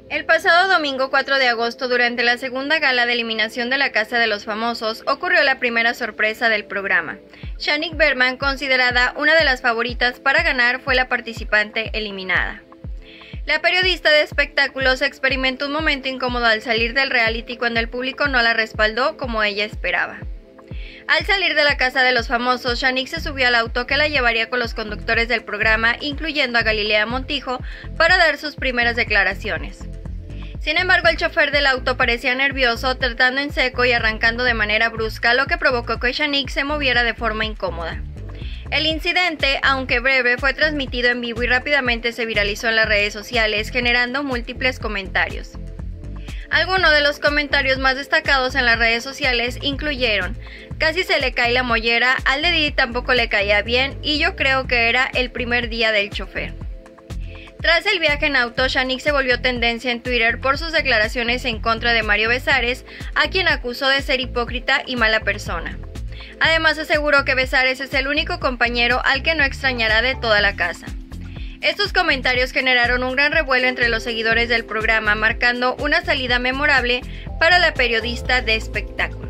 El pasado domingo 4 de agosto, durante la segunda gala de eliminación de la Casa de los Famosos, ocurrió la primera sorpresa del programa. Shanique Berman, considerada una de las favoritas para ganar, fue la participante eliminada. La periodista de espectáculos experimentó un momento incómodo al salir del reality cuando el público no la respaldó como ella esperaba. Al salir de la Casa de los Famosos, Shanique se subió al auto que la llevaría con los conductores del programa, incluyendo a Galilea Montijo, para dar sus primeras declaraciones. Sin embargo, el chofer del auto parecía nervioso, tratando en seco y arrancando de manera brusca, lo que provocó que Shanique se moviera de forma incómoda. El incidente, aunque breve, fue transmitido en vivo y rápidamente se viralizó en las redes sociales, generando múltiples comentarios. Algunos de los comentarios más destacados en las redes sociales incluyeron: casi se le cae la mollera, al de Didi tampoco le caía bien y yo creo que era el primer día del chofer. Tras el viaje en auto, Shanique se volvió tendencia en Twitter por sus declaraciones en contra de Mario Besares, a quien acusó de ser hipócrita y mala persona. Además, aseguró que Besares es el único compañero al que no extrañará de toda la casa. Estos comentarios generaron un gran revuelo entre los seguidores del programa, marcando una salida memorable para la periodista de espectáculos.